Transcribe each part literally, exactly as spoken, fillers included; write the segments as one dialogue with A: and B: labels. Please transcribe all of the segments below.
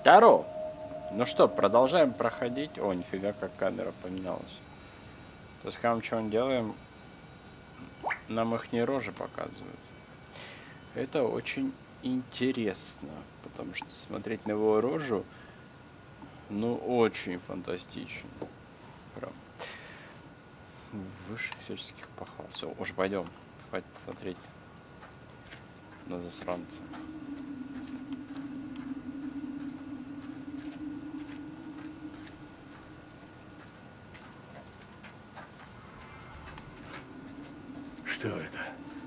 A: Таро! Ну что, продолжаем проходить. О, нифига, как камера поменялась. То есть, когда мы что-нибудь делаем, нам их не рожи показывают. Это очень интересно, потому что смотреть на его рожу, ну, очень фантастично. Прям выше всяческих похвал. Все, уж пойдем. Хватит смотреть на засранца.
B: Что это?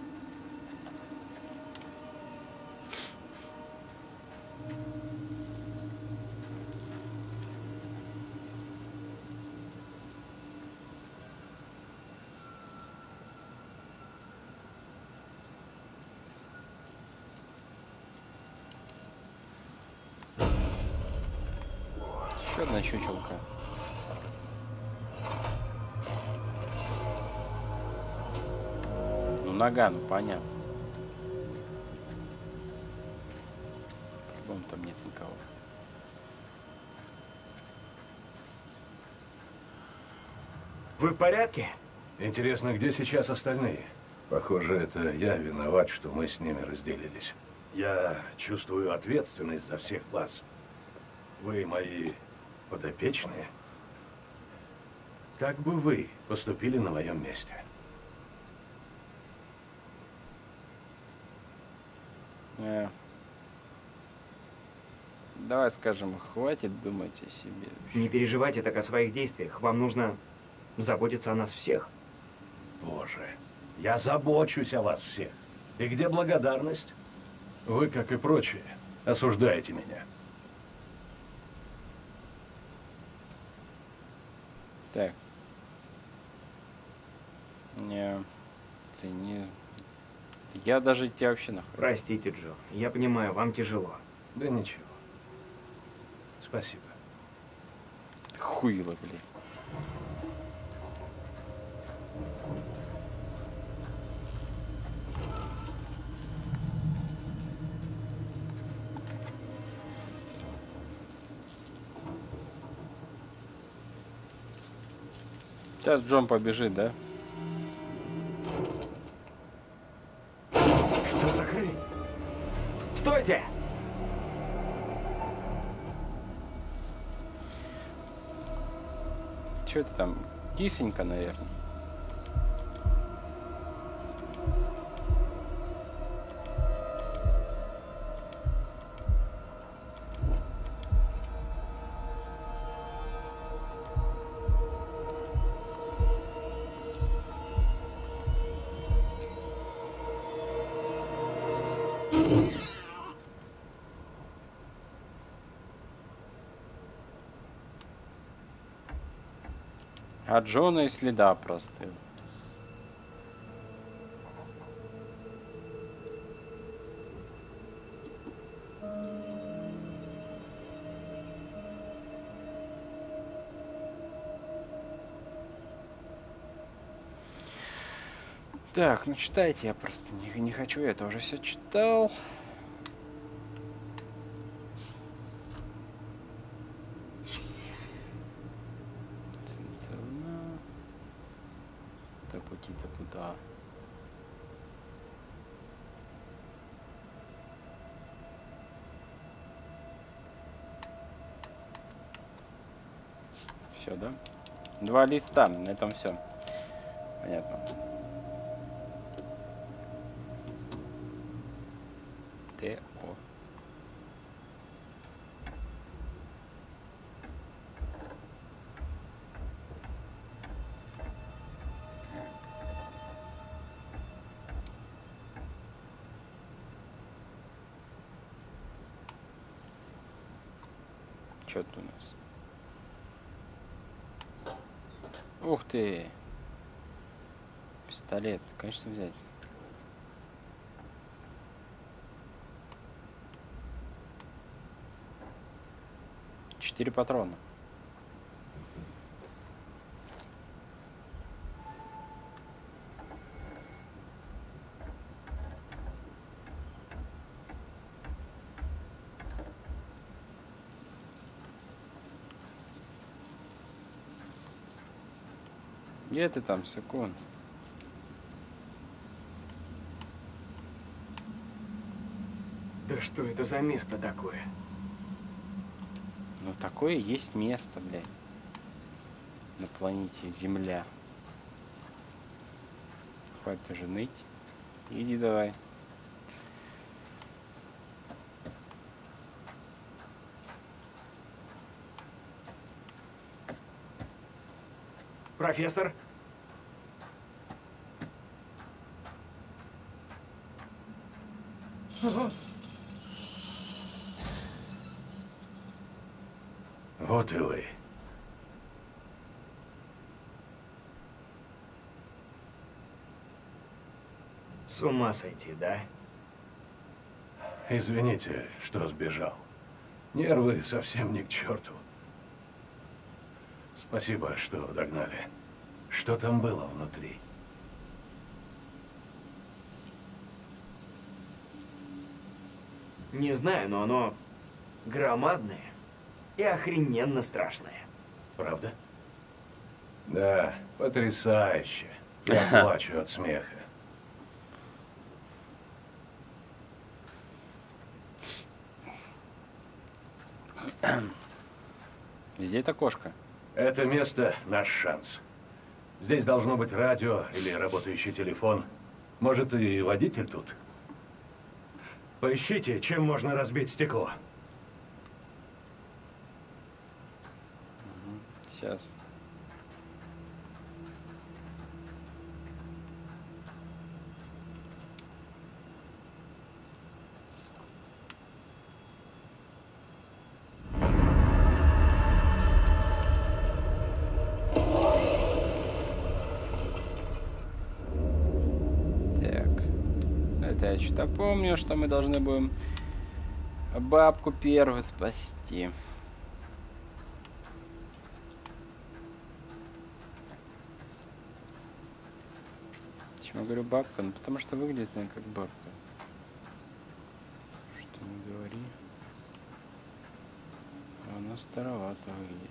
A: Еще одна чучелка. Ну, нога, ну понятно. По-моему, там нет никого.
C: Вы в порядке?
B: Интересно, где сейчас остальные? Похоже, это я виноват, что мы с ними разделились. Я чувствую ответственность за всех вас. Вы мои подопечные. Как бы вы поступили на моем месте?
A: Э. Давай скажем, хватит думать о себе.
C: Не переживайте так о своих действиях. Вам нужно заботиться о нас всех.
B: Боже, я забочусь о вас всех. И где благодарность? Вы, как и прочие, осуждаете меня.
A: Так. Не цени. Я даже тебя вообще нахуй.
C: Простите, Джо. Я понимаю, вам тяжело.
B: Да ничего. Спасибо.
A: Хуйло, блин. Сейчас Джон побежит, да?
B: Что за хрень?
C: Стойте!
A: Что это там? Кисенька, наверное. А Джона и следа простыл. Так, ну читайте, я просто не, не хочу, я это уже все читал. Так, пути-то куда? Все, да? Два листа, на этом все. Понятно. Т О. Что тут у нас? Ух ты! Пистолет, конечно, взять. Четыре патрона. Где ты там, Секунд?
C: Да что это за место такое?
A: Ну такое есть место, блядь. На планете Земля. Хватит уже ныть. Иди давай.
C: Профессор?
B: Вот и вы.
C: С ума сойти, да?
B: Извините, что сбежал. Нервы совсем не к черту. Спасибо, что догнали. Что там было внутри?
C: Не знаю, но оно громадное и охрененно страшное.
B: Правда? Да, потрясающе. Я плачу от смеха.
A: Везде это кошка.
B: Это место — наш шанс. Здесь должно быть радио или работающий телефон. Может, и водитель тут? Поищите, чем можно разбить стекло.
A: Сейчас. Я что-то помню, что мы должны будем бабку первую спасти. Почему я говорю бабка? Ну потому что выглядит она как бабка. Что не говори. Она старовато выглядит.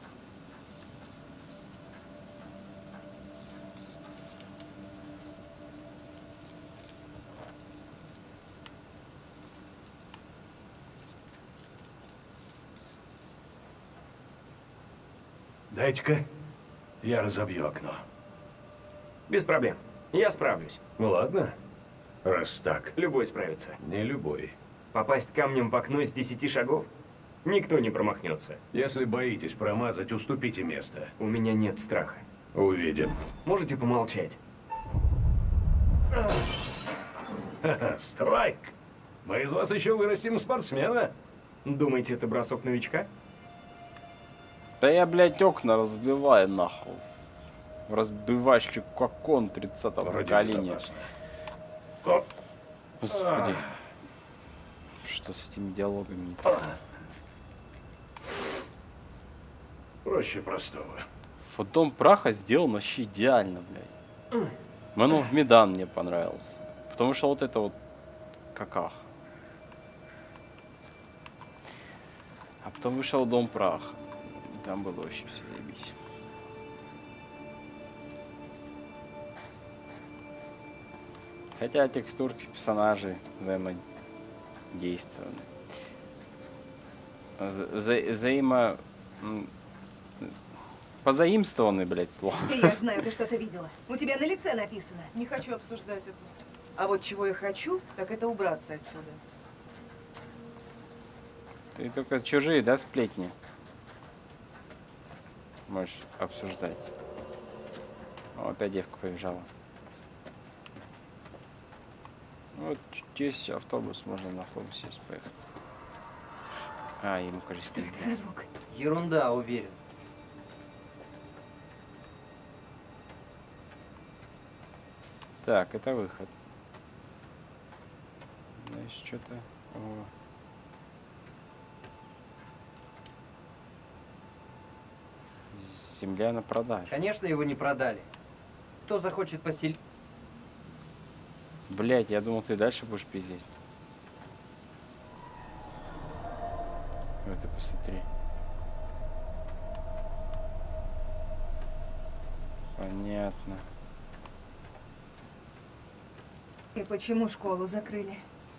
B: Дайте-ка, я разобью окно.
C: Без проблем. Я справлюсь.
B: Ну ладно, раз так.
C: Любой справится.
B: Не любой.
C: Попасть камнем в окно с десяти шагов? Никто не промахнется.
B: Если боитесь промазать, уступите место.
C: У меня нет страха.
B: Увидим.
C: Можете помолчать?
B: Ха-ха, страйк! Мы из вас еще вырастим спортсмена.
C: Думаете, это бросок новичка?
A: Да я, блядь, окна разбиваю нахуй. Разбиваешь как он тридцатого поколения.
B: Оп.
A: Господи. Что с этими диалогами не так?
B: Проще простого.
A: Вот Дом праха сделан вообще идеально, блядь. Man of Medan мне понравился. Потому что вот это вот каках. А потом вышел Дом праха. Там было вообще все заебись. Хотя текстурки персонажей взаимодействованы. Вза взаимо... Позаимствованы, блядь, слово.
D: Я знаю, ты что-то видела. У тебя на лице написано.
E: Не хочу обсуждать это. А вот чего я хочу, так это убраться отсюда.
A: Ты только чужие, да, сплетни? Можешь обсуждать. О, опять девка побежала. Вот здесь автобус, можно на автобусе сесть, поехать. А, ему кажется.
D: Что это за звук?
F: Ерунда, уверен.
A: Так, это выход. Значит, что-то... О. Земля на продажу.
F: Конечно, его не продали. Кто захочет поселить?
A: Блять, я думал, ты дальше будешь пиздеть. Вот ты посмотри. Понятно.
D: И почему школу закрыли?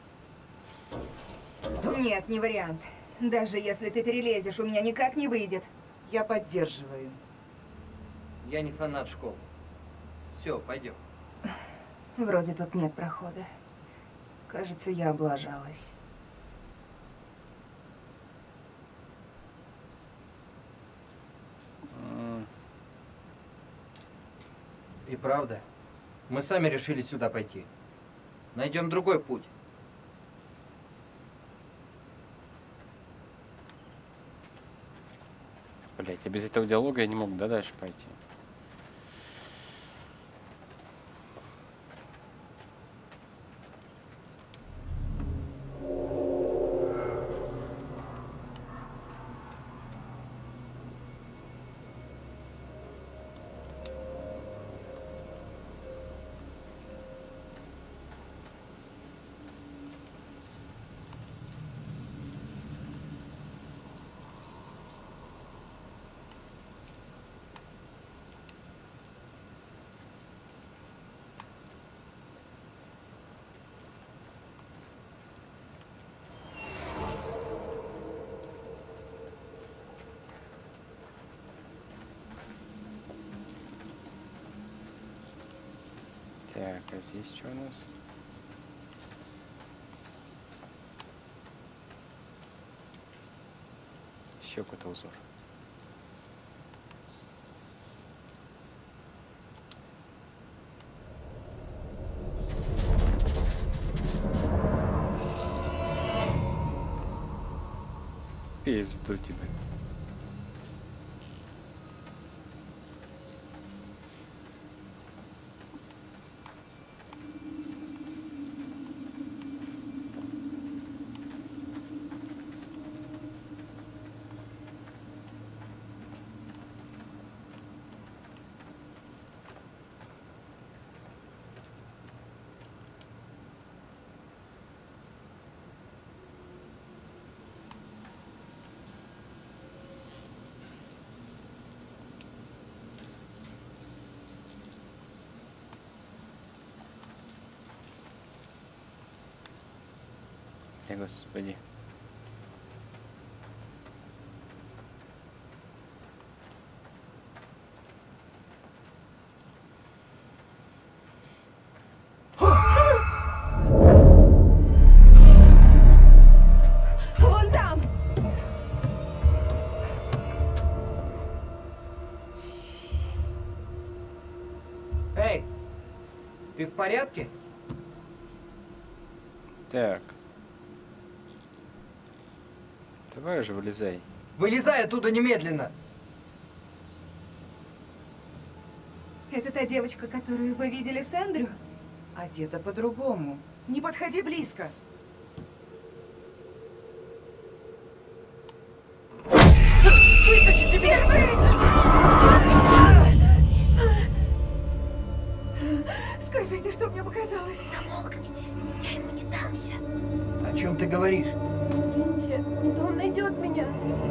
D: Нет, не вариант. Даже если ты перелезешь, у меня никак не выйдет.
E: Я поддерживаю.
F: Я не фанат школы. Все, пойдем.
D: Вроде тут нет прохода. Кажется, я облажалась.
A: М,
F: И правда, мы сами решили сюда пойти. Найдем другой путь.
A: Блять, а без этого диалога я не мог, да, дальше пойти. Так, а здесь что у нас? Еще какой-то узор. Пизду тебе. Эй, господи.
D: Вон там!
F: Эй, ты в порядке?
A: Так. Давай же вылезай.
F: Вылезай оттуда немедленно!
D: Это та девочка, которую вы видели с Эндрю?
E: Одета по-другому. Не подходи близко. Вытащите меня!
D: Скажите, что мне показалось.
G: Замолкните, я ему не дамся.
F: О чем ты говоришь?
G: Двиньте, не то он найдет меня.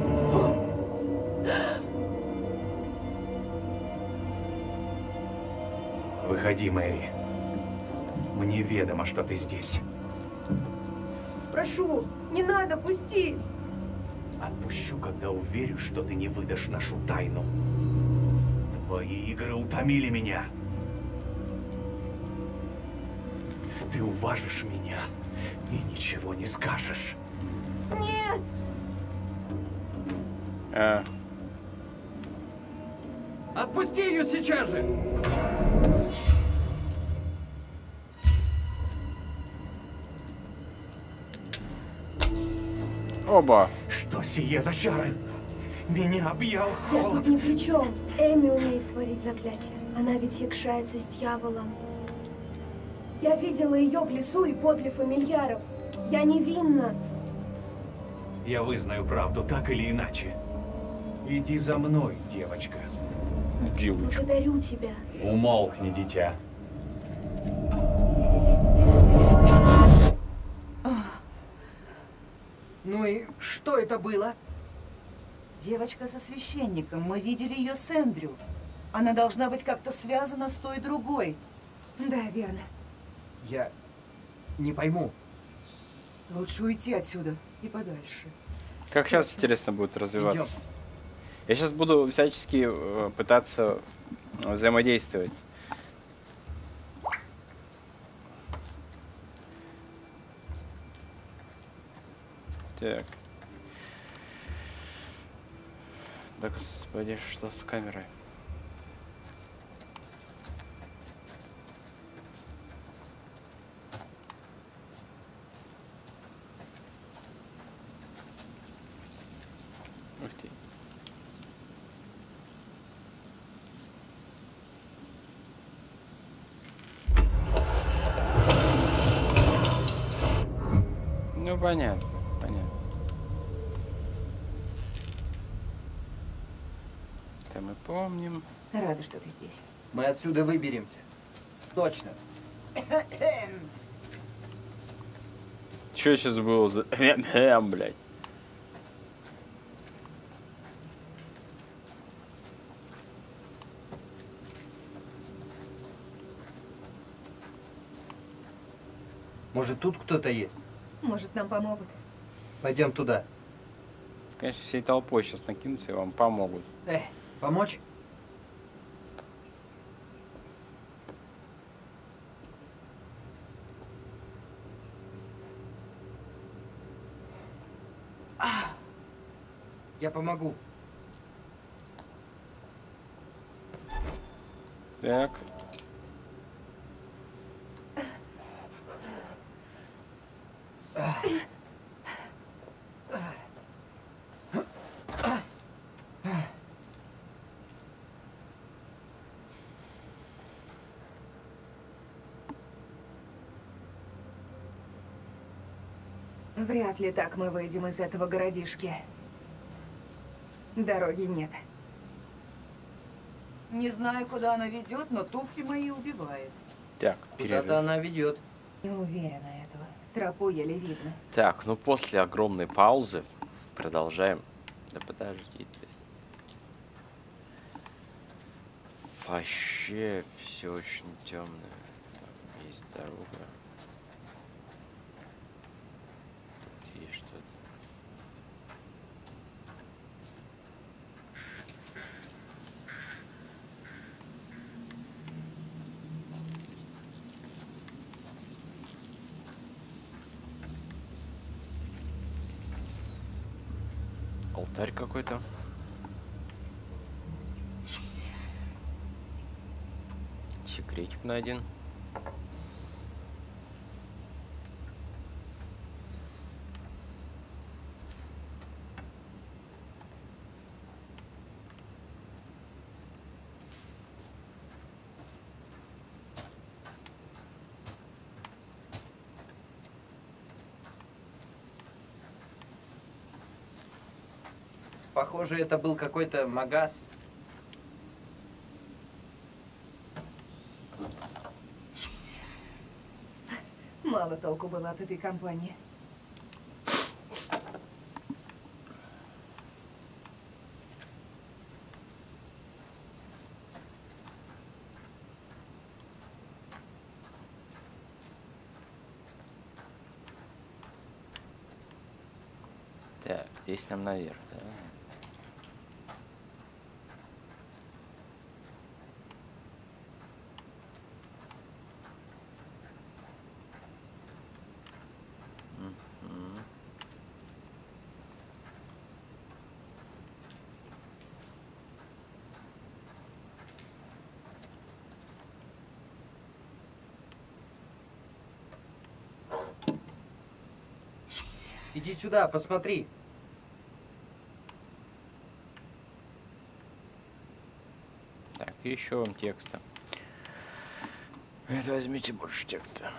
B: Выходи, Мэри. Мне ведомо, что ты здесь.
G: Прошу, не надо, пусти.
B: Отпущу, когда уверюсь, что ты не выдашь нашу тайну. Твои игры утомили меня. Ты уважишь меня и ничего не скажешь.
G: Нет!
A: А,
F: Отпусти ее сейчас же!
A: оба.
B: Что сие за чары? Меня объял
G: Я
B: холод.
G: тут ни при чем. Эми умеет творить заклятия. Она ведь якшается с дьяволом. Я видела ее в лесу и подле фамильяров. Я невинна.
B: Я вызнаю правду так или иначе. Иди за мной, девочка.
A: Девочка.
G: Благодарю тебя.
B: Умолкни, дитя.
E: Ну и что это было? Девочка со священником. Мы видели ее с Эндрю. Она должна быть как-то связана с той другой.
D: Да, верно.
F: Я не пойму.
E: Лучше уйти отсюда и подальше.
A: Как сейчас
D: Точно.
A: интересно будет развиваться. Я сейчас буду всячески э, пытаться э, взаимодействовать. Так. Да господи, что с камерой? Ух ты. Ну понятно, понятно. Это мы помним.
D: Рада, что ты здесь.
F: Мы отсюда выберемся. Точно.
A: Что сейчас было за... блядь.
F: Может, тут кто-то есть?
D: Может, нам помогут?
F: Пойдем туда.
A: Конечно, всей толпой сейчас накинутся и вам помогут.
F: Эй, помочь? Я помогу.
A: Так.
D: Вряд ли так мы выйдем из этого городишки. Дороги нет.
E: Не знаю, куда она ведет, но туфли мои убивает.
A: Так, перерыв.
F: Куда-то она ведет.
D: Не уверена этого. Тропу еле видно.
A: Так, ну после огромной паузы продолжаем. Да подожди ты. Вообще все очень темное. Там есть дорога. Тут есть что-то. Алтарь какой-то. Секретик найден.
F: Похоже, это был какой-то магаз.
D: Мало толку было от этой компании.
A: Так, здесь нам наверх, да? Мгм.
F: Иди сюда, посмотри.
A: Так, и еще вам текста. Это возьмите больше текста.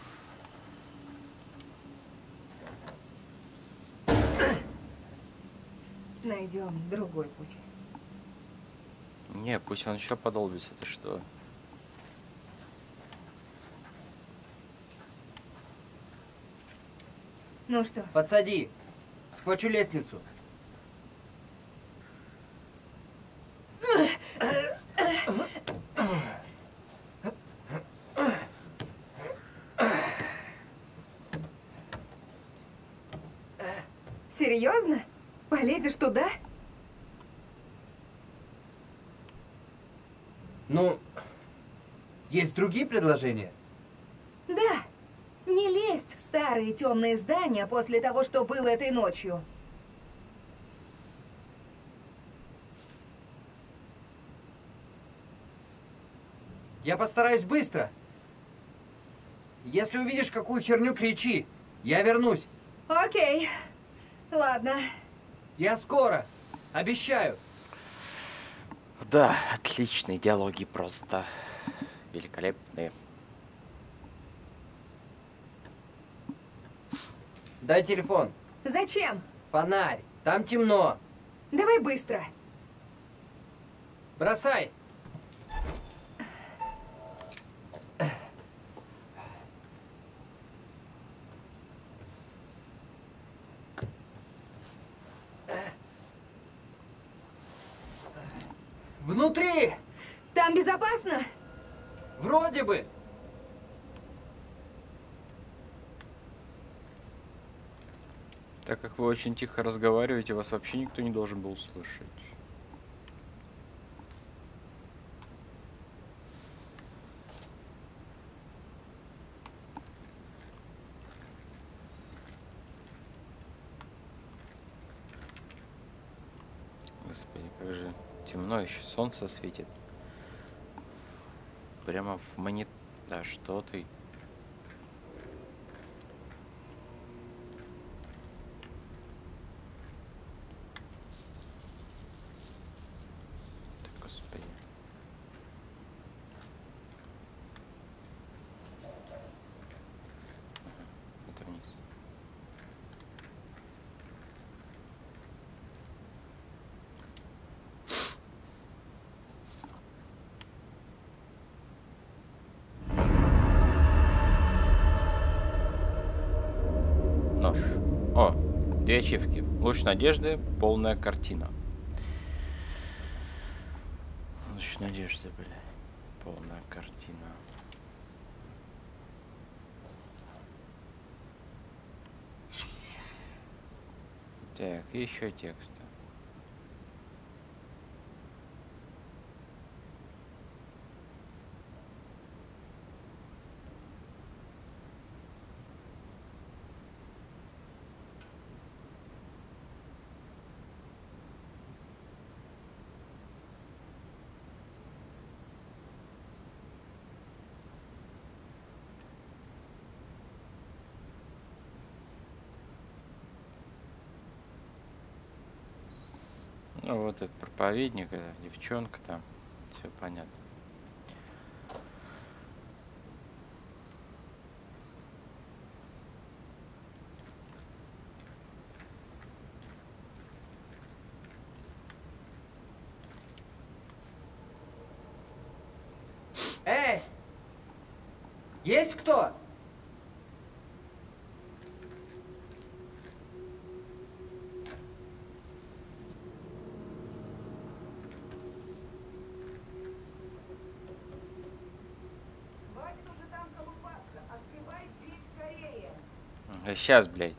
D: Найдем другой путь.
A: Не, пусть он еще подолбится, ты что?
D: Ну что,
F: Подсади. Схвачу лестницу.
D: Серьезно? Полезешь туда?
F: Ну, есть другие предложения?
D: Да. Не лезть в старые темные здания после того, что было этой ночью.
F: Я постараюсь быстро. Если увидишь какую херню, кричи. Я вернусь.
D: Окей. Ладно.
F: Я скоро. Обещаю.
A: Да, отличные диалоги, просто великолепные.
F: Дай телефон.
D: Зачем?
F: Фонарь. Там темно.
D: Давай быстро.
F: Бросай. Внутри!
D: Там безопасно?
F: Вроде бы.
A: Так как вы очень тихо разговариваете, вас вообще никто не должен был слышать. Господи, как же темно, еще солнце светит. Прямо в монит... Да что ты? Да, господи. Ага, это вниз. Нож. О, две ачивки. Луч надежды, полная картина. Луч надежды, бля. Полная картина. Так, еще тексты. Ну вот этот проповедник, эта девчонка там, все понятно.
F: Эй! Есть кто?
E: Хватит уже там колупаться. Открывай дверь скорее.
A: Сейчас, блядь.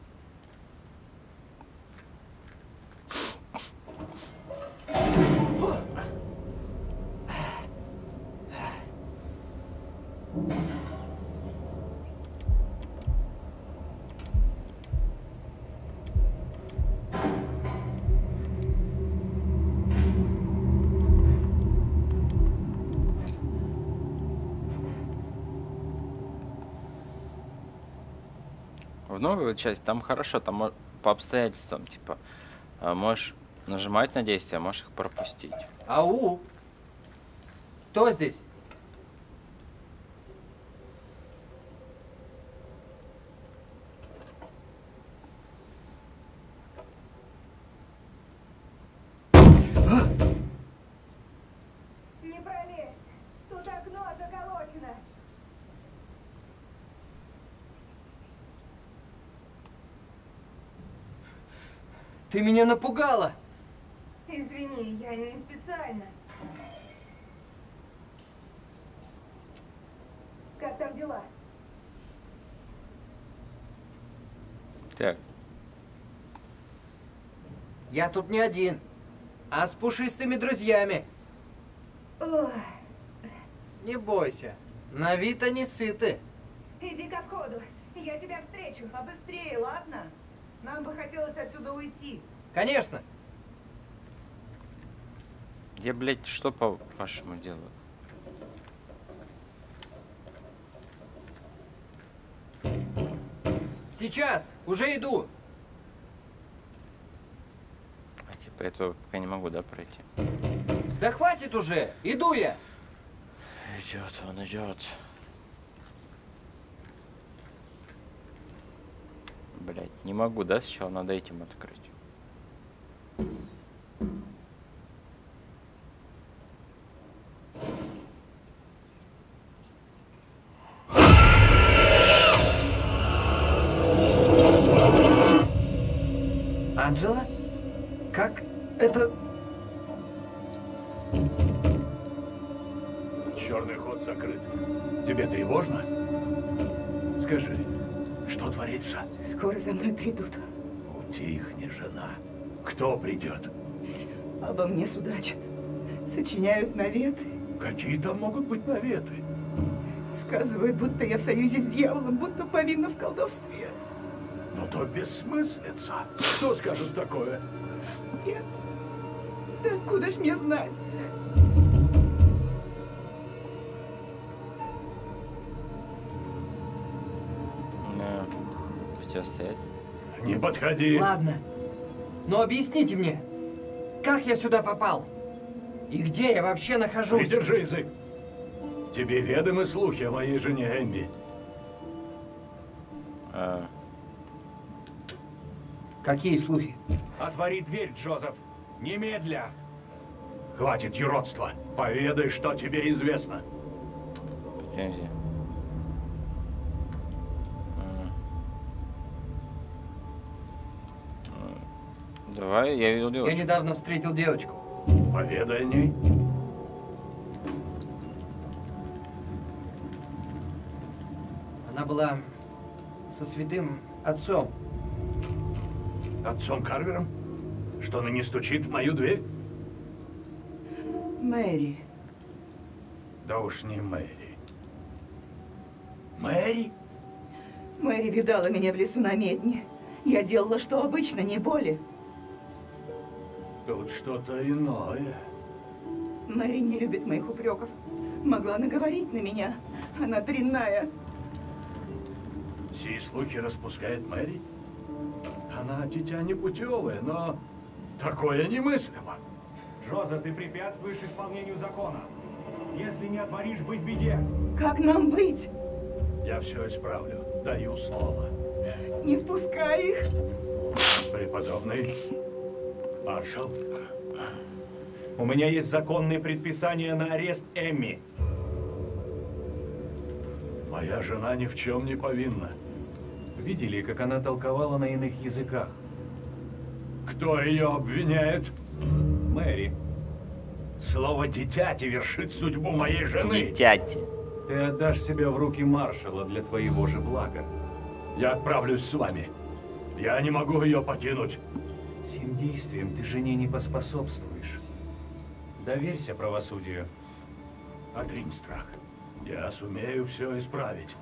A: В новую часть там хорошо, там мо- по обстоятельствам, типа, а, можешь нажимать на действия, а можешь их пропустить.
F: Ау! Кто здесь?
D: Не пролезть. Тут окно заколочено.
F: Ты меня напугала!
D: Извини, я не специально. Как там дела?
A: Так.
F: Я тут не один, а с пушистыми друзьями.
D: Ой,
F: Не бойся, на вид они сыты.
D: иди ко входу, я тебя встречу.
E: Побыстрее, ладно? Нам бы хотелось отсюда уйти.
F: Конечно.
A: Я, блядь, что по вашему делу?
F: Сейчас, уже иду.
A: А типа этого пока не могу, да, пройти?
F: Да хватит уже, иду я.
A: Идет, он идет. Блять, не могу, да, сначала надо этим открыть.
F: Анджела? Как это...
B: Черный ход закрыт. Тебе тревожно? Скажи, что творится?
E: Скоро за мной придут.
B: Утихни, жена. Кто придет?
E: Обо мне судачат. Сочиняют наветы.
B: Какие там могут быть наветы?
E: Сказывают, будто я в союзе с дьяволом, будто повинна в колдовстве.
B: Ну то бессмыслица. Кто скажет такое?
E: Я... Да откуда ж мне знать?
A: Ну, все стоять.
B: Не подходи.
F: Ладно, но объясните мне, как я сюда попал? И где я вообще нахожусь?
B: Придержи язык. Тебе ведомы слухи о моей жене Эмми?
A: А,
F: Какие слухи?
H: Отвори дверь, Джозеф. Немедля.
B: Хватит юродства. Поведай, что тебе известно.
A: претензии. А. А. Давай, я видел
F: Я
A: девочку.
F: недавно встретил девочку.
B: Поведай о ней.
F: Она была со святым отцом.
B: Отцом Карвером? Что ныне стучит в мою дверь?
E: Мэри.
B: Да уж не Мэри. Мэри?
E: Мэри видала меня в лесу на медне. Я делала, что обычно, не более.
B: Тут что-то иное.
E: Мэри не любит моих упреков. Могла наговорить на меня. Она дрянная.
B: Сии слухи распускает Мэри? Она дитя непутевое, но такое немыслимо.
H: Джозеф, ты препятствуешь исполнению закона. Если не отворишь, быть в беде.
E: Как нам быть?
B: Я все исправлю. Даю слово.
E: Не впускай их.
B: Преподобный маршал.
H: У меня есть законные предписания на арест Эмми.
B: Моя жена ни в чем не повинна.
H: Видели, как она толковала на иных языках?
B: Кто ее обвиняет?
H: Мэри,
B: Слово «дитяти» вершит судьбу моей жены.
A: Дитяти.
H: ты отдашь себя в руки маршала для твоего же блага.
B: Я отправлюсь с вами. Я не могу ее покинуть.
H: Сим действием ты жене не поспособствуешь. Доверься правосудию.
B: Отринь страх. Я сумею все исправить.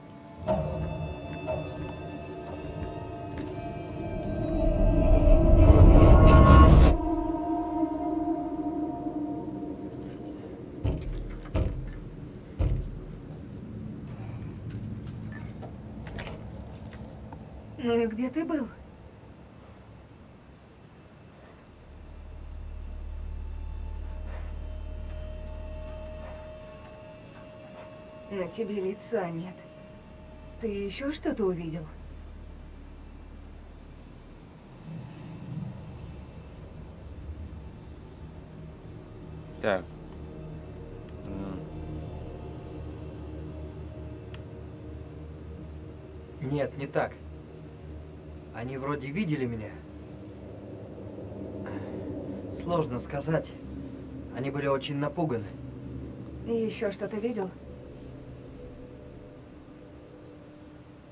D: Ну и где ты был? На тебе лица нет. Ты еще что-то увидел?
A: Так. М,
F: Нет, не так. Они вроде видели меня. Сложно сказать. Они были очень напуганы.
D: И еще что-то видел?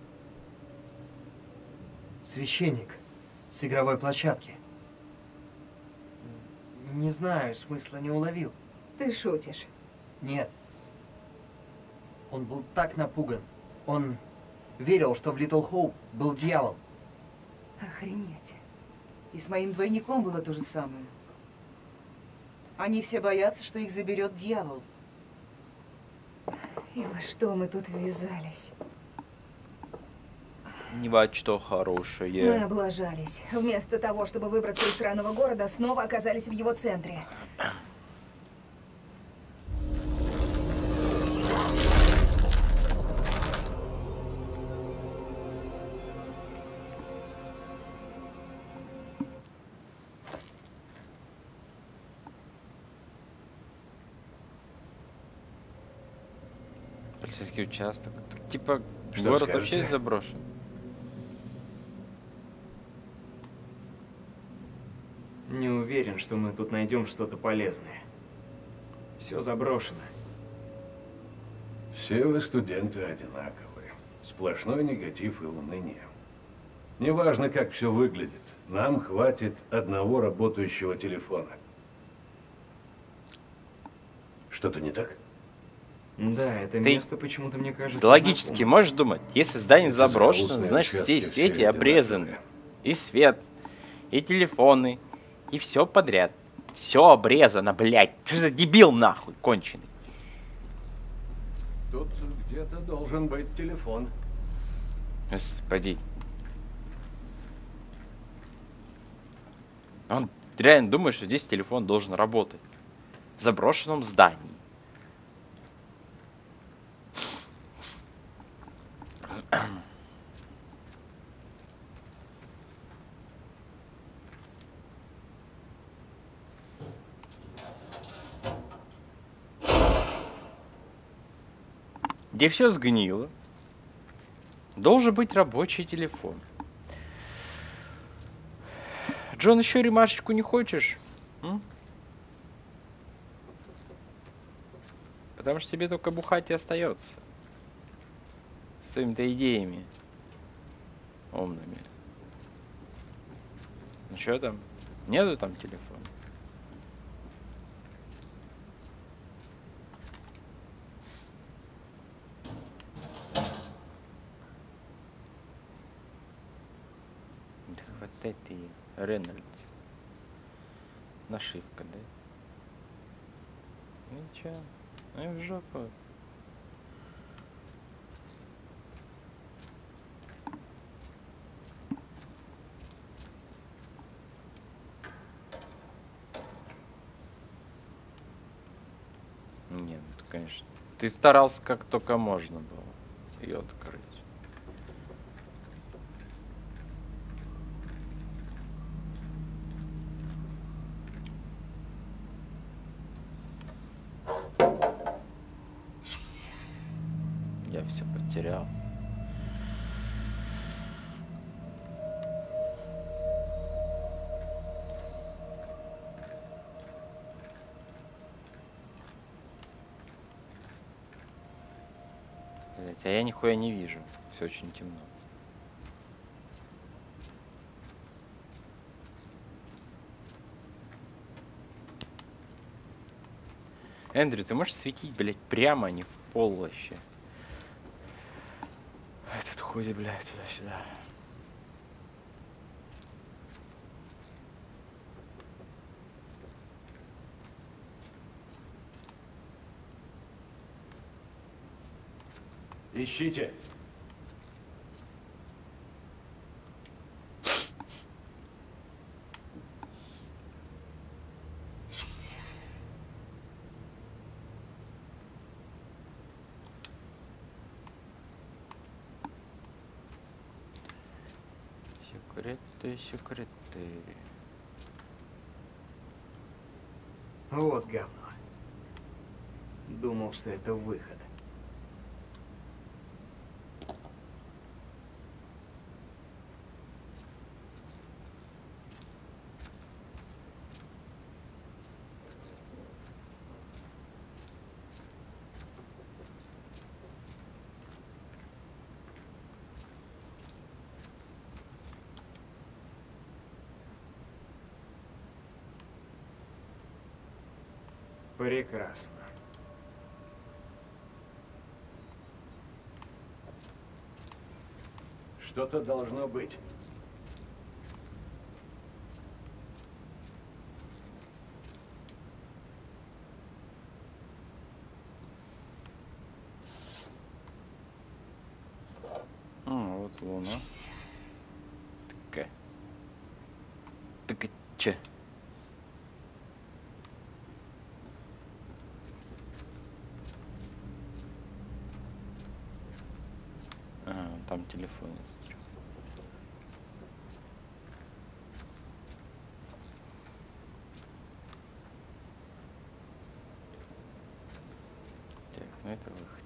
F: Священник с игровой площадки. Не знаю, смысла не уловил.
D: Ты шутишь.
F: Нет. Он был так напуган. Он верил, что в Литл Хоуп был дьявол.
D: Охренеть.
E: И с моим двойником было то же самое. Они все боятся, что их заберет дьявол.
D: И во что мы тут ввязались?
A: Не во что
D: Мы
A: хорошее.
D: облажались. Вместо того, чтобы выбраться из сраного города, снова оказались в его центре.
A: Полицейский участок. Так, типа,
B: Что
A: город
B: скажете?
A: вообще заброшен.
C: Не уверен, что мы тут найдем что-то полезное. Все заброшено.
B: Все вы студенты одинаковые. Сплошной негатив и уныние. Неважно, как все выглядит, нам хватит одного работающего телефона. Что-то не так?
C: Да, это
A: Ты
C: место почему-то мне кажется
A: Логически
C: знакомым.
A: можешь думать, если здание
B: Эти
A: заброшено,
B: захолустные
A: значит
B: участки
A: все
B: все
A: сети обрезаны.
B: одинаковые.
A: И свет, и телефоны, и все подряд. Все обрезано, блядь. Ты за дебил нахуй, конченый.
B: Тут где-то должен быть телефон.
A: Господи. Он реально думает, что здесь телефон должен работать. В заброшенном здании. Где все сгнило, должен быть рабочий телефон. Джон, еще ремашечку не хочешь? М? Потому что тебе только бухать и остается. С своими-то идеями умными. Ну что там? Нету там телефона? Так вот это и Рейнольдс. Нашивка, да? Ничего. Ну и в жопу. Не, ну ты, конечно. Ты старался как только можно было ее открыть. Я все потерял. Блять, а я нихуя не вижу. Все очень темно. Эндрю, ты можешь светить, блять, прямо, а не в пол вообще? Этот ходит, блядь, туда-сюда.
B: Ищите.
A: Секреты, секреты.
C: Вот говно. Думал, что это выход. Прекрасно.
B: Что-то должно быть.
A: А, вот луна. Такая. Так че? А, там телефон есть. Так, ну это выход.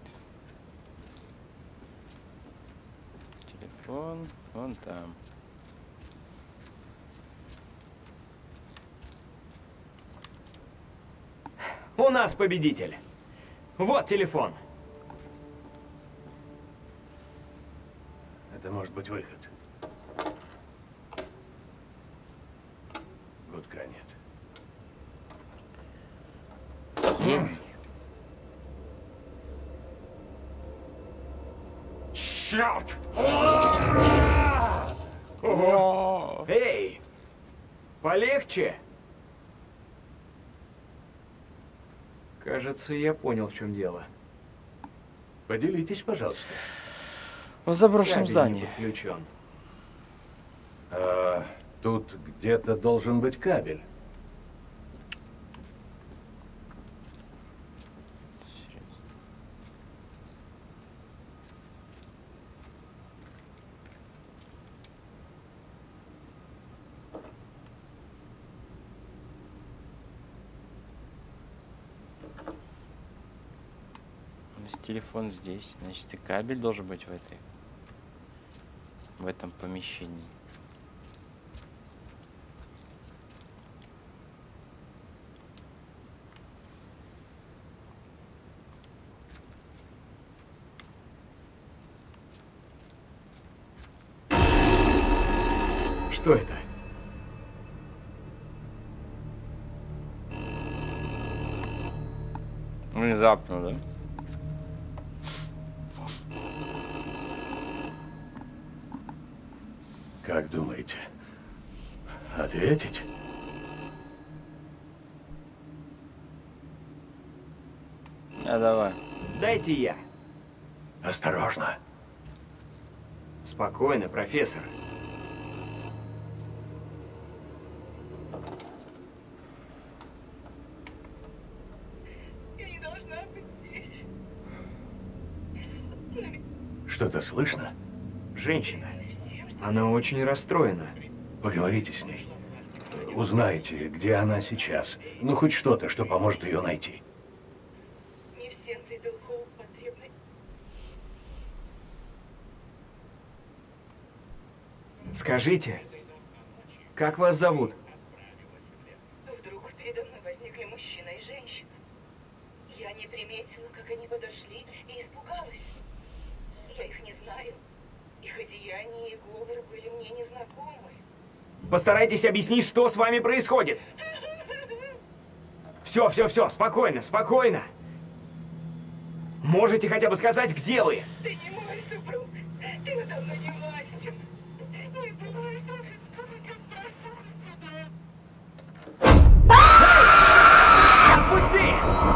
A: Телефон вон там.
C: У нас победитель. Вот телефон.
B: Это может быть выход. Гудка нет.
C: Черт!
A: О!
C: Эй! Полегче! Кажется, я понял, в чем дело.
B: Поделитесь, пожалуйста.
A: В заброшенном
C: Кабель
A: здании.
C: не подключен.
B: А, тут где-то должен быть кабель.
A: Если телефон здесь, значит и кабель должен быть в этой, в этом помещении.
C: Что это?
A: Внезапно, да?
B: Как думаете, ответить?
A: А давай.
C: Дайте я.
B: Осторожно.
C: Спокойно, профессор.
E: Я не должна быть здесь.
B: Что-то слышно?
C: Женщина. Она очень расстроена.
B: Поговорите с ней. Узнайте, где она сейчас. Ну, хоть что-то, что поможет ее найти.
E: Не всем Литл Хоуп потребны.
C: Скажите, как вас зовут?
E: Вдруг передо мной возникли мужчина и женщина. Я не приметила, как они подошли, и испугалась. Я их не знаю. Их одеяния и говоры были мне незнакомы.
C: Постарайтесь объяснить, что с вами происходит. Все, все, все, спокойно, спокойно. Можете хотя бы сказать, где вы?
E: Ты не мой супруг. Ты надо мной не властен. Не думай, что
C: Отпусти!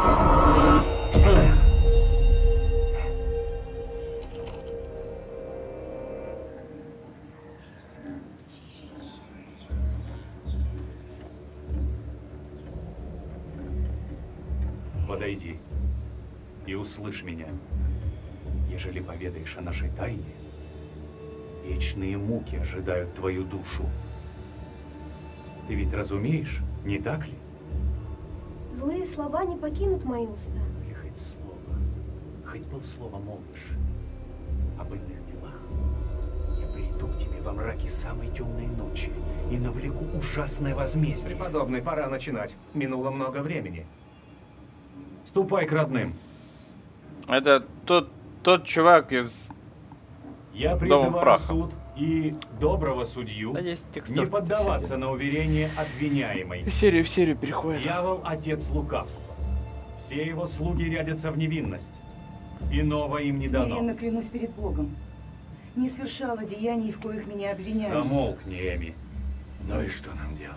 I: Подойди и услышь меня. Ежели поведаешь о нашей тайне, вечные муки ожидают твою душу. Ты ведь разумеешь, не так ли?
G: Злые слова не покинут мои уста.
I: Или хоть слово, хоть полслова молвишь об иных делах, я приду к тебе во мраке самой темной ночи и навлеку ужасное возмездие.
H: Преподобный, пора начинать. Минуло много времени. Ступай к родным.
A: Это тот, тот чувак из...
I: Я
A: Дома
I: призываю
A: праха.
I: суд и доброго судью
A: Да, есть
I: не
A: текстовки,
I: поддаваться
A: всякие.
I: на уверение обвиняемой.
A: В серию в серию переходит.
I: Дьявол – отец лукавства. Все его слуги рядятся в невинность. Иного им не
J: Смиренно
I: дано.
J: клянусь перед Богом. Не совершала деяний, в коих меня обвиняют.
I: Замолкни, Эми.
B: Ну и что нам делать?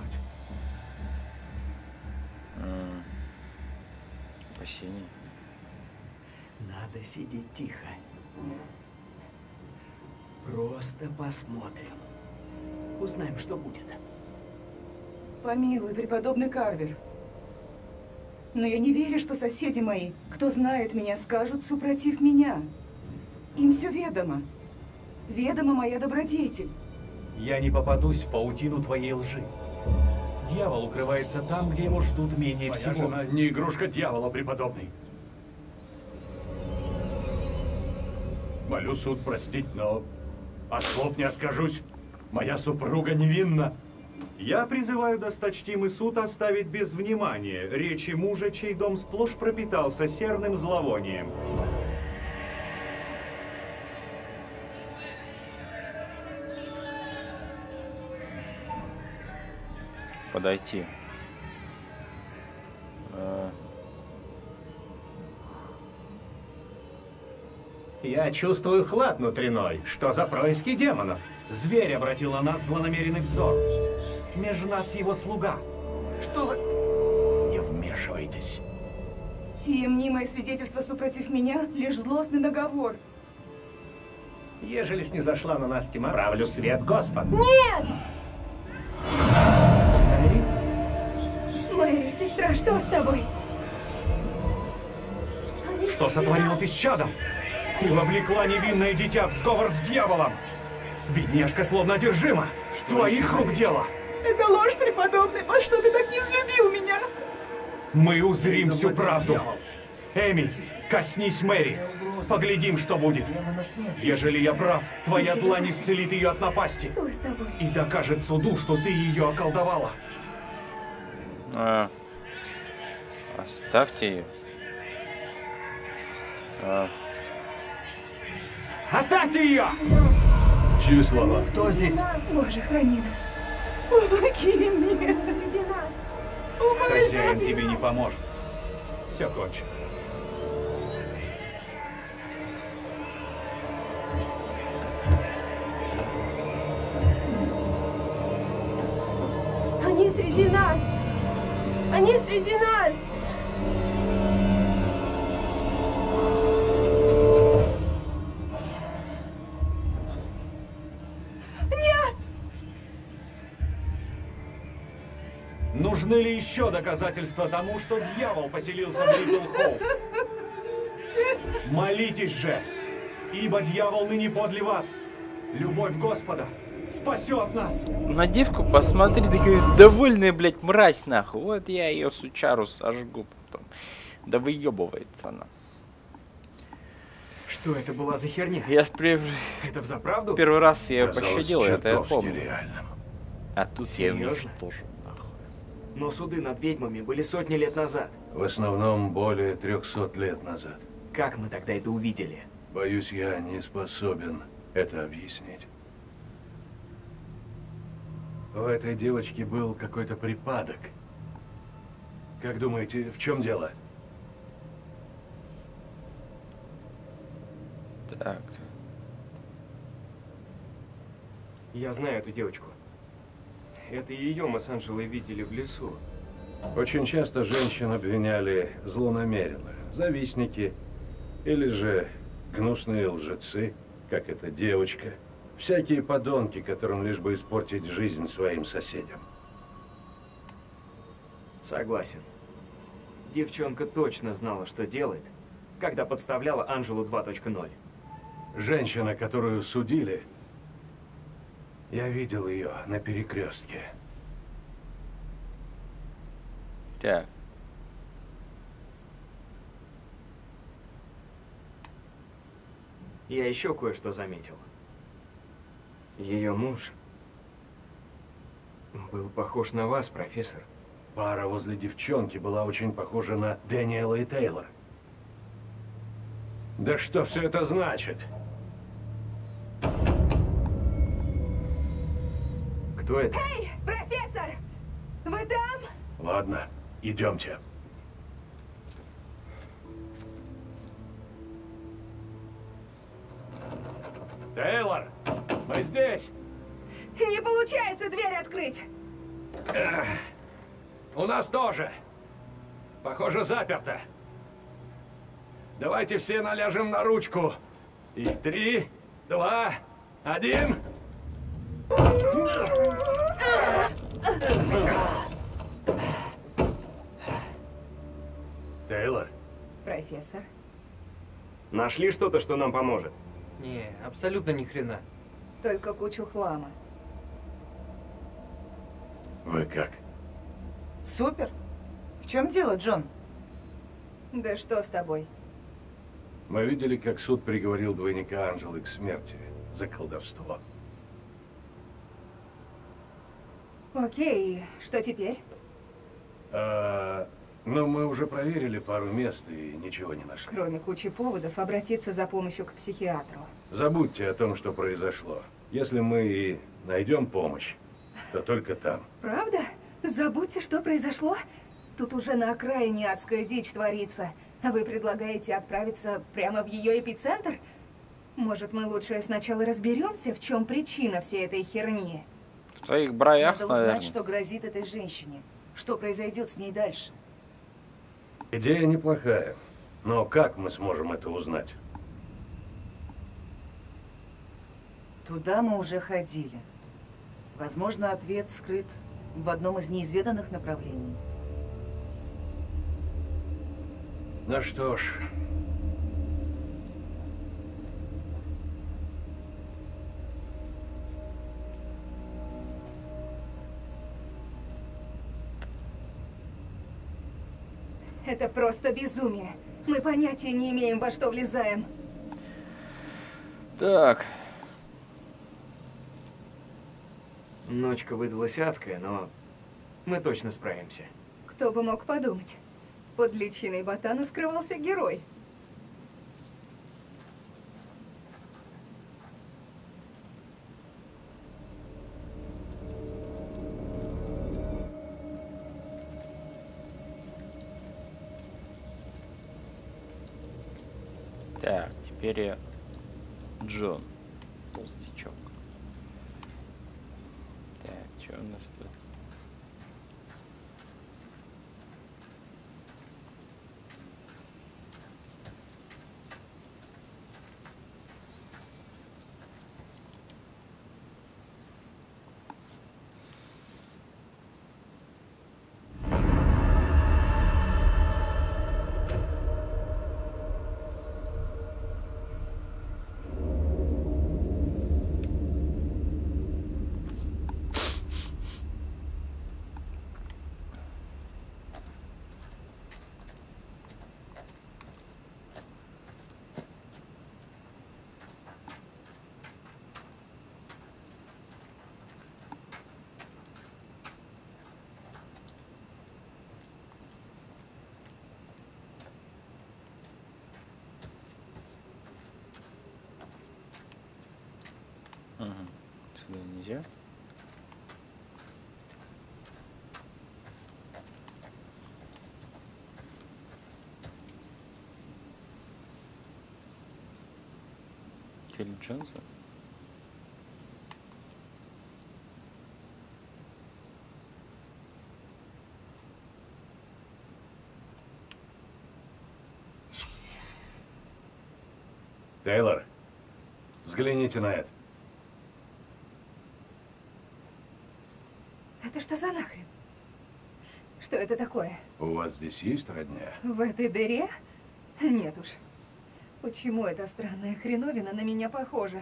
A: М, Посиний.
C: Надо сидеть тихо. Просто посмотрим. Узнаем, что будет.
J: Помилуй, преподобный Карвер. Но я не верю, что соседи мои, кто знает меня, скажут супротив меня. Им все ведомо. Ведома моя добродетель.
I: Я не попадусь в паутину твоей лжи. Дьявол укрывается там, где его ждут менее
B: Моя
I: всего.
B: жена не игрушка дьявола, преподобный. Молю суд простить, но от слов не откажусь. Моя супруга невинна.
I: Я призываю досточтимый суд оставить без внимания речи мужа, чей дом сплошь пропитался серным зловонием.
A: Подойти. Э,
K: Я чувствую хлад внутренной. Что за происки демонов?
I: Зверь обратил на нас злонамеренный взор. Меж нас его слуга.
K: Что за...
B: Не вмешивайтесь.
J: Сие мнимое свидетельство супротив меня — лишь злостный наговор.
K: Ежели снизошла на нас тьма, правлю свет Господь.
G: Нет!
C: Мэри?
D: Мэри, сестра, что с тобой?
I: Что сотворила ты с чадом? Ты вовлекла невинное дитя в сговор с дьяволом. Бедняжка словно одержима. Твоих рук дело.
J: Это ложь, преподобный. По что ты так не взлюбил меня?
I: Мы узрим всю правду. Эми, коснись Мэри. Поглядим, что будет. Ежели я прав, твоя длань исцелит ее от напасти.
D: Что с тобой?
I: И докажет суду, что ты ее околдовала.
A: а, Оставьте ее. А,
C: Оставьте ее!
B: Чьи слова?
C: Кто здесь?
D: Боже, храни нас.
J: Помоги мне.
G: Среди нас.
I: Хозяин тебе не поможет. Все кончено.
G: Они среди нас. Они среди нас.
I: Нужны ли еще доказательства тому, что дьявол поселился в Литл Хоуп? Молитесь же, ибо дьявол ныне подле вас. Любовь Господа спасет нас.
A: на девку посмотри, такая довольная, блядь, мразь, нахуй. Вот я ее сучару сожгу потом. Да выебывается она.
C: Что это была за херня?
A: Я при...
C: Это взаправду?
A: первый раз я ее
B: Казалось
A: пощадил, это я
B: чертовски
A: помню.
B: реальным.
A: А тут я
C: Серьезно?
A: тоже, нахуй.
C: Но суды над ведьмами были сотни лет назад.
B: В основном более трехсот лет назад.
C: Как мы тогда это увидели?
B: Боюсь, я не способен это объяснить. У этой девочки был какой-то припадок. Как думаете, в чем дело?
A: Так.
C: Я знаю эту девочку. Это ее мы с Анжелой видели в лесу.
B: Очень часто женщин обвиняли злонамеренно. Завистники или же гнусные лжецы, как эта девочка. Всякие подонки, которым лишь бы испортить жизнь своим соседям.
C: Согласен. Девчонка точно знала, что делает, когда подставляла Анжелу два точка ноль.
B: Женщина, которую судили, я видел ее на перекрестке.
A: Так.
C: Я еще кое-что заметил. Ее муж был похож на вас, профессор.
B: Пара возле девчонки была очень похожа на Дэниела и Тейлор. Да что все это значит?
C: Кто это?
D: Эй, профессор! Вы там?
B: Ладно, идемте. Тейлор, мы здесь.
D: Не получается дверь открыть.
B: Эх, у нас тоже. Похоже, заперто. Давайте все наляжем на ручку. И три, два, один. Тейлор.
D: Профессор.
C: Нашли что-то, что нам поможет?
F: Не, абсолютно ни хрена.
D: Только кучу хлама.
B: Вы как?
J: Супер. В чем дело, Джон?
D: Да что с тобой?
B: Мы видели, как суд приговорил двойника Анжелы к смерти за колдовство.
D: Окей, что теперь?
B: А, ну, мы уже проверили пару мест и ничего не нашли.
D: Кроме кучи поводов, обратиться за помощью к психиатру.
B: Забудьте о том, что произошло. Если мы и найдем помощь, то только там.
D: Правда? Забудьте, что произошло? Тут уже на окраине адская дичь творится. А вы предлагаете отправиться прямо в ее эпицентр? Может, мы лучше сначала разберемся, в чем причина всей этой херни?
A: В твоих броях,
J: Надо узнать,
A: наверное.
J: что грозит этой женщине. Что произойдет с ней дальше.
B: Идея неплохая, но как мы сможем это узнать?
J: Туда мы уже ходили. Возможно, ответ скрыт в одном из неизведанных направлений.
B: Ну что ж.
D: Это просто безумие. Мы понятия не имеем, во что влезаем.
A: Так.
C: Ночка выдалась адская, но мы точно справимся.
D: Кто бы мог подумать? Под личиной ботана скрывался герой.
A: Так, теперь я Джон. Толстячок. Так, что у нас тут? Угу. Сюда нельзя. Келли Джонса?
B: Тейлор, взгляните на это.
D: Это что за нахрен? Что это такое?
B: У вас здесь есть родня?
D: В этой дыре? Нет уж. Почему эта странная хреновина на меня похожа?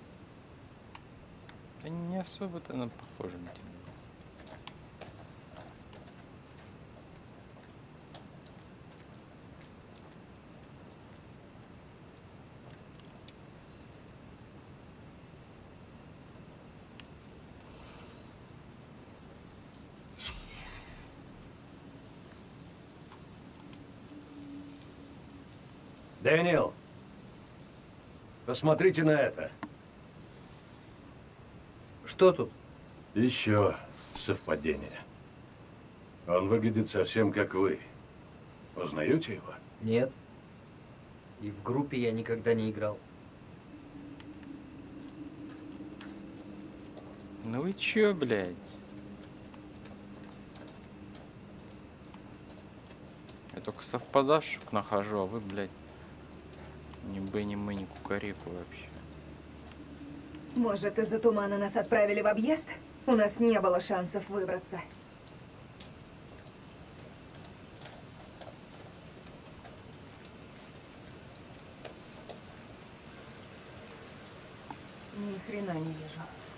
A: Да не особо-то она похожа на тебя.
B: Дэниел, посмотрите на это.
F: Что тут?
B: Еще совпадение. Он выглядит совсем как вы. Узнаете его?
F: Нет. И в группе я никогда не играл.
A: Ну вы чё, блядь? Я только совпадавших нахожу, а вы, блядь, ни бы, ни мы, ни кукареку вообще.
D: Может, из-за тумана нас отправили в объезд? У нас не было шансов выбраться. Ни хрена не вижу.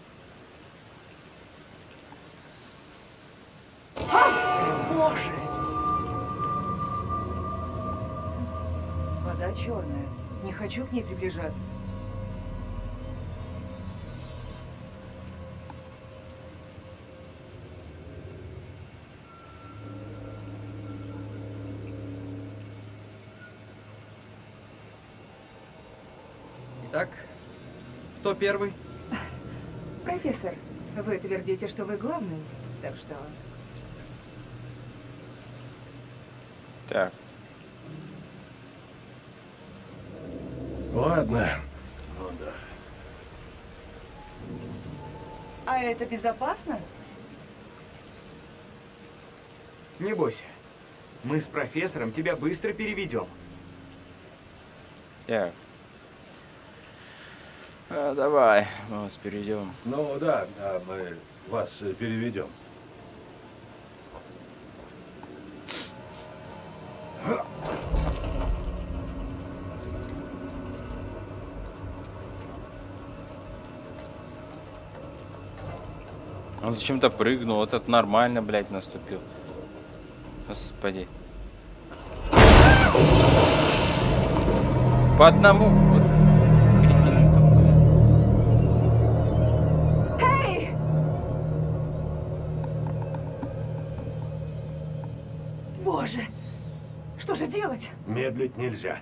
J: Боже! Вода черная. Не хочу к ней приближаться.
F: Итак, кто первый?
D: Профессор, вы твердите, что вы главный, так что...
A: Так.
B: Ладно. Ну да.
J: А это безопасно?
C: Не бойся. Мы с профессором тебя быстро переведем.
A: Так. А, давай, мы вас перейдем.
B: Ну да, да, мы вас э, переведем.
A: Он зачем-то прыгнул, этот нормально, блядь, наступил. Господи. По одному. Вот.
D: Эй!
J: Боже! Что же делать?
B: Медлить нельзя.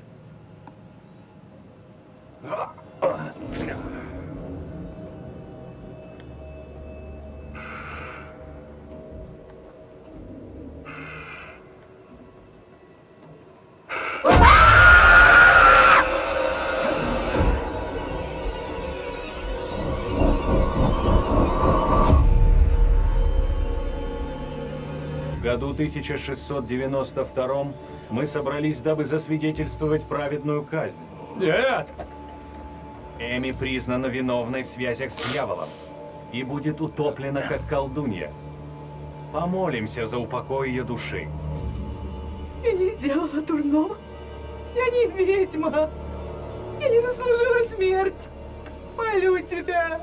I: В году тысяча шестьсот девяносто втором мы собрались, дабы засвидетельствовать праведную казнь.
B: Нет!
I: Эми признана виновной в связях с дьяволом и будет утоплена как колдунья. Помолимся за упокой ее души.
J: Я не делала дурного. Я не ведьма. Я не заслужила смерть. Молю тебя.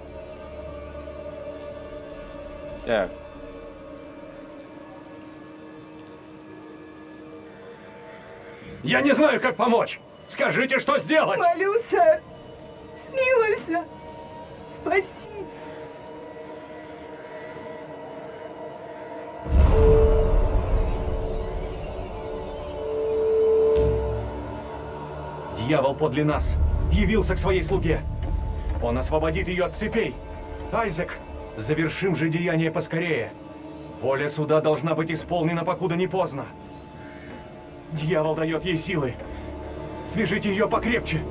A: Так.
B: Я не знаю, как помочь! Скажите, что сделать!
J: Молю, сэр. Смилуйся. Спаси.
I: Дьявол подле нас явился к своей слуге. Он освободит ее от цепей. Айзек, завершим же деяние поскорее. Воля суда должна быть исполнена, покуда не поздно. Дьявол дает ей силы. Свяжите ее покрепче.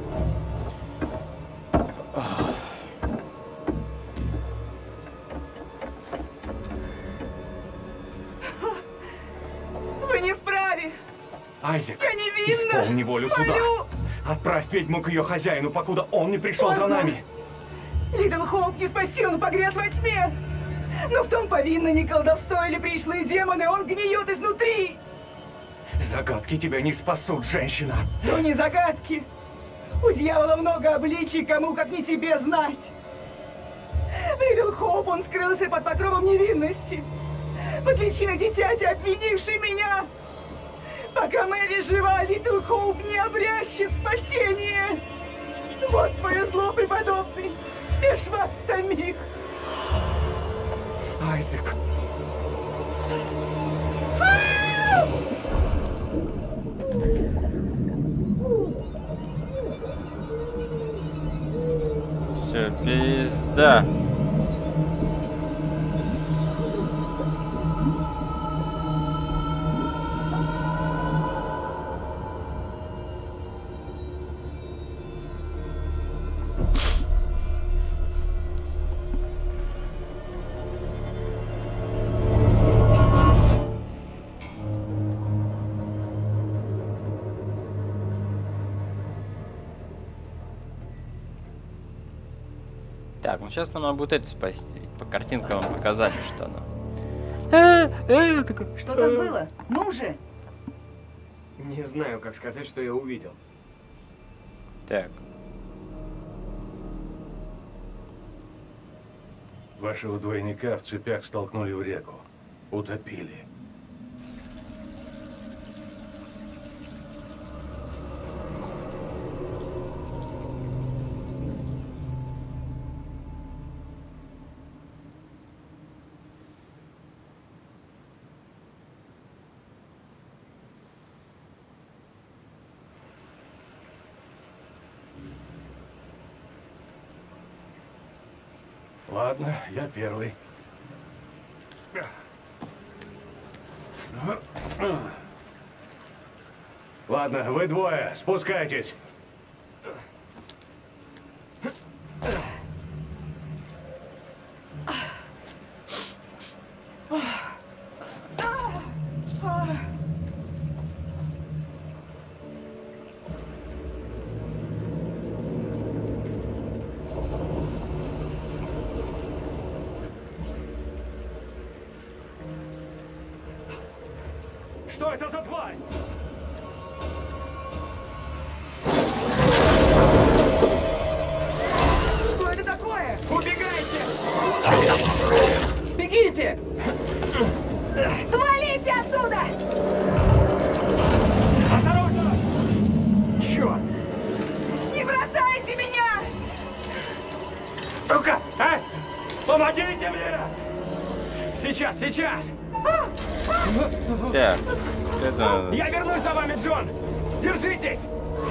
J: Вы не вправе.
I: Айзек,
J: Я невинна.
I: исполни волю суда.
J: Молю.
I: Отправь ведьму к ее хозяину, покуда он не пришел за
J: Поздно.
I: нами.
J: Литл Хоуп не спасти, он погряз во тьме. Но в том повинны не колдовство или пришлые демоны, он гниет изнутри.
I: Загадки тебя не спасут, женщина.
J: То не загадки. У дьявола много обличий, кому как не тебе знать. В Литл Хоуп он скрылся под покровом невинности. Под личиной дитяти, обвинившей меня. Пока Мэри жива, Литл Хоуп не обрящет спасение. Вот твое зло, преподобный. Меж вас самих.
I: Айзек.
A: Все, пизда. Так, ну сейчас нам надо будет это спасти. По картинкам вам показали, что оно. Э, э, такой,
J: Что там было? Ну же!
C: Не знаю, как сказать, что я увидел.
A: Так.
B: Вашего двойника в цепях столкнули в реку. Утопили. Ладно, я первый. Ладно, вы двое, спускайтесь.
I: Что это за тварь?
J: Что это такое? Убегайте!
F: Бегите!
D: Валите оттуда!
I: Осторожно!
C: Черт!
J: Не бросайте меня!
I: Сука! А? Помогите мне! Сейчас, сейчас!
A: Так. Это...
C: Я вернусь за вами, Джон! Держитесь!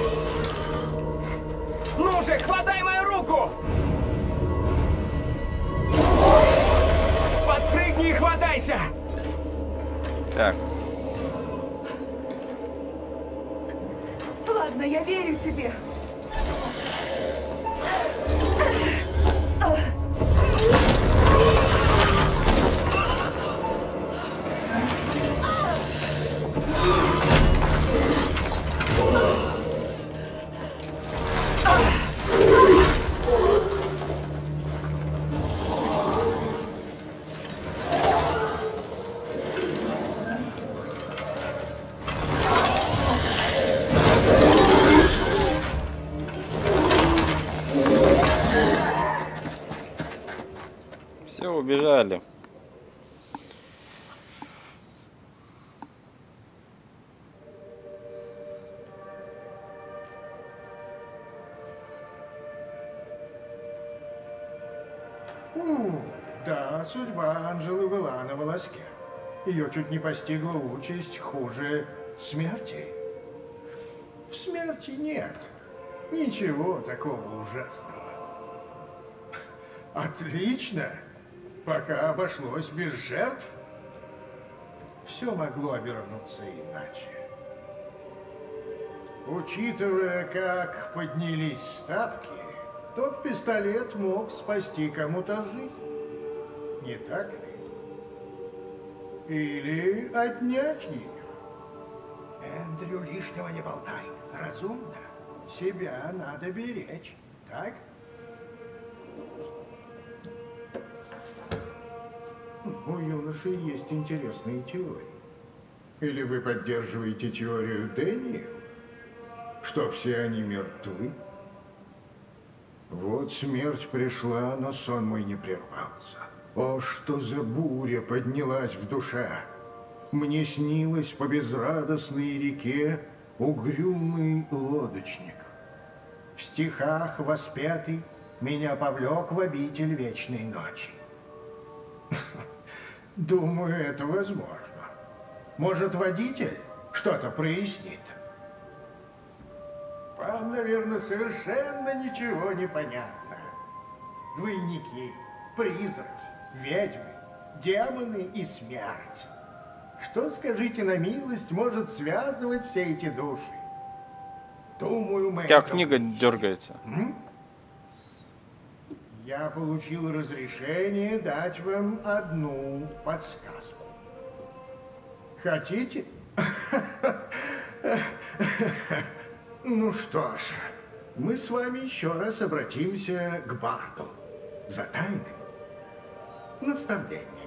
C: Ну же, хватай мою руку! Подпрыгни и хватайся!
A: Так.
J: Ладно, я верю тебе.
A: Все, убежали.
L: У, да, судьба Анжелы была на волоске. Ее чуть не постигла участь хуже смерти. В смерти нет ничего такого ужасного. Отлично, пока обошлось без жертв. Все могло обернуться иначе. Учитывая, как поднялись ставки, тот пистолет мог спасти кому-то жизнь. Не так ли? Или отнять ее. Эндрю лишнего не болтает. Разумно. Себя надо беречь. Так? У юноши есть интересные теории. Или вы поддерживаете теорию Дэниела, что все они мертвы? Вот смерть пришла, но сон мой не прервался. О, что за буря поднялась в душе! Мне снилось по безрадостной реке угрюмый лодочник. В стихах воспетый меня повлек в обитель вечной ночи. Думаю, это возможно. Может, водитель что-то прояснит? Вам, наверное, совершенно ничего не понятно. Двойники, призраки, ведьмы, демоны и смерть. Что, скажите на милость, может связывать все эти души? Думаю, мы...
A: У тебя книга дергается.
L: М? Я получил разрешение дать вам одну подсказку. Хотите? Ну что ж, мы с вами еще раз обратимся к Барду. за тайным наставлением.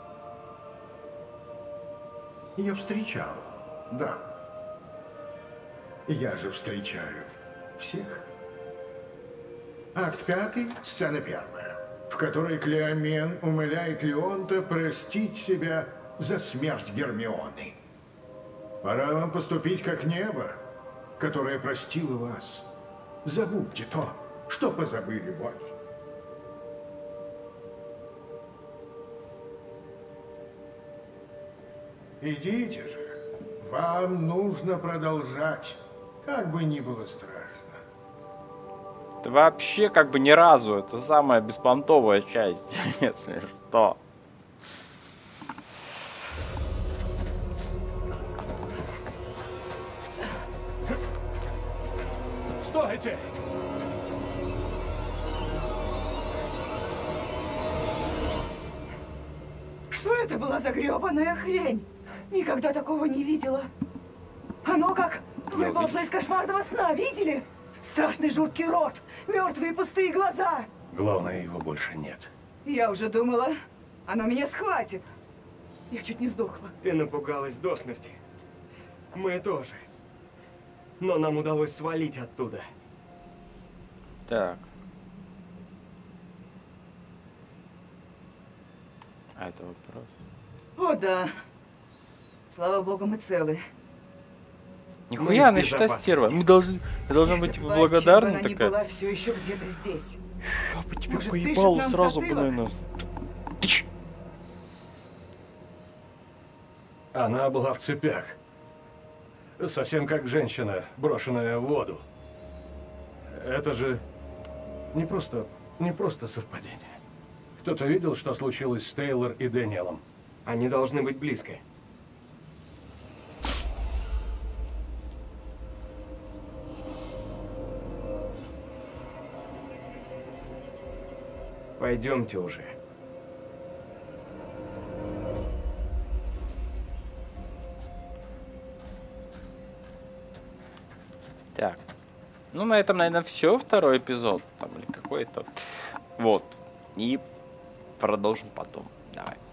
L: Я встречал, да. Я же встречаю всех. Акт пятый, сцена первая, в которой Клеомен умоляет Леонта простить себя за смерть Гермионы. Пора вам поступить как небо, которое простило вас. Забудьте то, что позабыли боги. Идите же. Вам нужно продолжать, как бы ни было страшно.
A: Это вообще как бы ни разу. Это самая беспонтовая часть, если что.
I: Стойте!
J: Что это была за грёбаная хрень? Никогда такого не видела. Оно как выползло из кошмарного сна, видели? Страшный жуткий рот, мертвые пустые глаза.
B: Главное, его больше нет.
J: Я уже думала, оно меня схватит. Я чуть не сдохла.
C: Ты напугалась до смерти. Мы тоже. Но нам удалось свалить оттуда.
A: Так. А это вопрос.
J: О, да. Слава богу, мы целы.
A: Нихуя она считает стерва. Мы должны, мы должны быть
J: тварь,
A: благодарны
J: чем бы она ни
A: такая.
J: была, все еще где-то здесь.
A: Я бы тебе
J: Может,
A: поебал
J: дышит нам
A: сразу бы,
J: затылок?
A: наверное.
B: Она была в цепях. Совсем как женщина, брошенная в воду. Это же не просто, не просто совпадение. Кто-то видел, что случилось с Тейлор и Дэниелом?
C: Они должны быть близко. Пойдемте уже.
A: Так. Ну, на этом, наверное, все. Второй эпизод. Там, или какой-то. Вот. И продолжим потом. Давай.